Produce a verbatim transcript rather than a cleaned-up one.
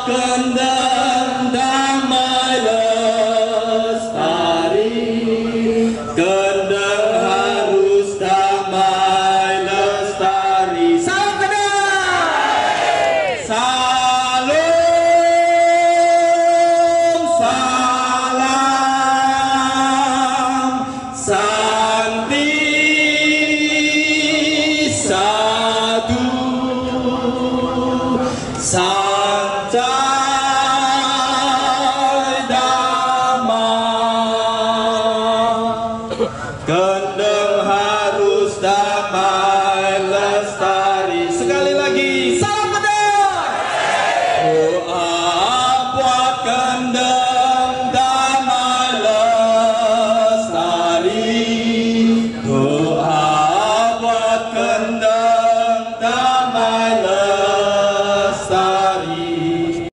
kendang damai lestari, kendang harus damai lestari. Salam kendang, salam salam santi satu santai damai, kendang harus damai lestari. Sekali lagi, salam kendang. Doa buat kendang damai lestari, doa buat kendang damai lestari.